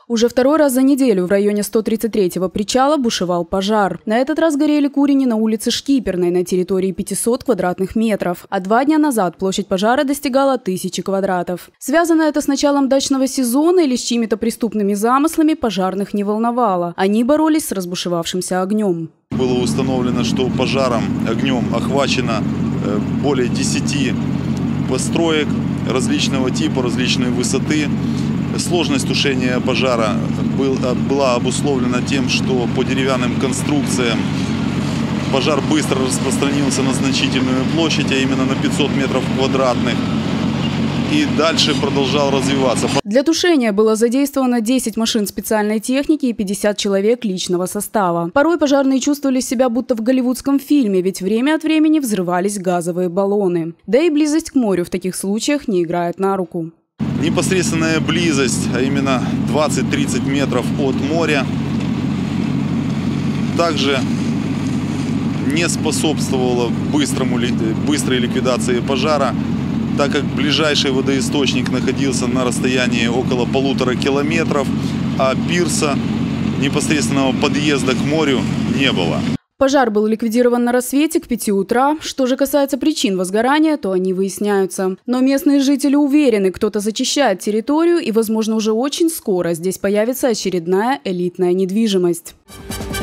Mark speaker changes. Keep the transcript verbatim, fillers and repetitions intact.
Speaker 1: Уже второй раз за неделю в районе сто тридцать третьего причала бушевал пожар. На этот раз горели курени на улице Шкиперной на территории пятисот квадратных метров. А два дня назад площадь пожара достигала тысячи квадратов. Связано это с началом дачного сезона или с чьими-то преступными замыслами, пожарных не волновало. Они боролись с разбушевавшимся огнем.
Speaker 2: Было установлено, что пожаром, огнем охвачено более десяти построек различного типа, различной высоты. Сложность тушения пожара был, была обусловлена тем, что по деревянным конструкциям пожар быстро распространился на значительную площадь, а именно на пятьсот метров квадратных. И дальше продолжал развиваться.
Speaker 1: Для тушения было задействовано десять машин специальной техники и пятьдесят человек личного состава. Порой пожарные чувствовали себя будто в голливудском фильме, ведь время от времени взрывались газовые баллоны. Да и близость к морю в таких случаях не играет на руку.
Speaker 2: Непосредственная близость, а именно двадцать-тридцать метров от моря, также не способствовала быстрому, быстрой ликвидации пожара, так как ближайший водоисточник находился на расстоянии около полутора километров, а пирса, непосредственного подъезда к морю, не было.
Speaker 1: Пожар был ликвидирован на рассвете к пяти утра. Что же касается причин возгорания, то они выясняются. Но местные жители уверены, кто-то зачищает территорию и, возможно, уже очень скоро здесь появится очередная элитная недвижимость.